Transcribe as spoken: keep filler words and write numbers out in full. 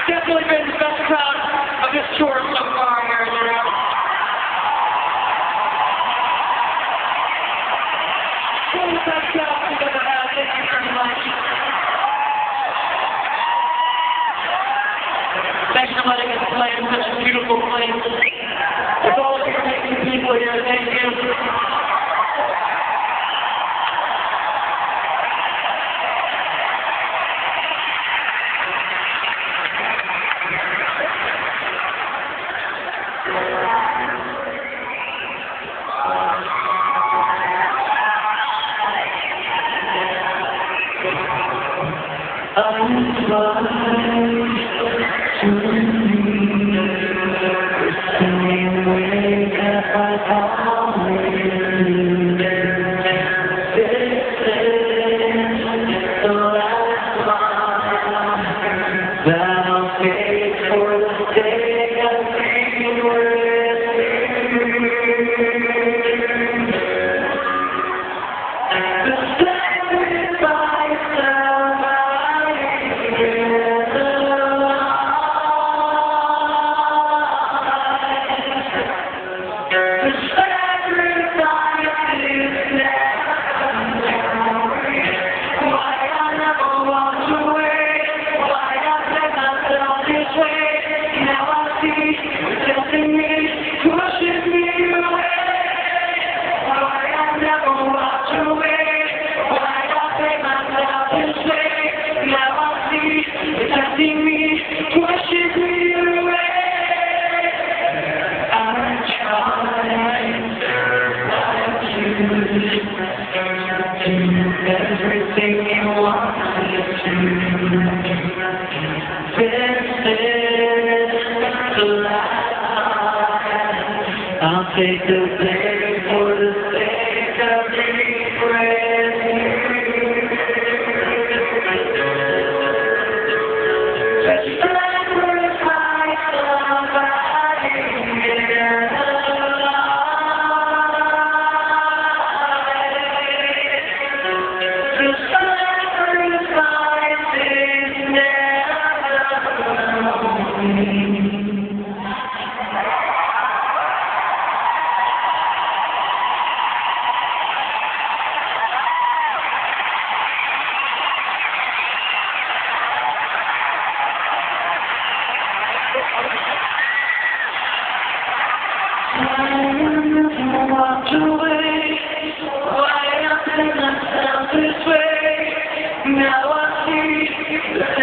definitely been the best crowd of this tour so far here in Europe. One of the best crowds we've ever had. Thank you very much. Thanks for letting us play in such a beautiful place. With all of you amazing people here, thank you. I'm flying to me, the same way that I always This is the last one that I'll take for the sake of being with you. The sacrifice of everything you want to do. This is the last. I'll take the blame for the sake of being friends. Just sacrifice somebody together. Walked away, why I think myself this way. Now I see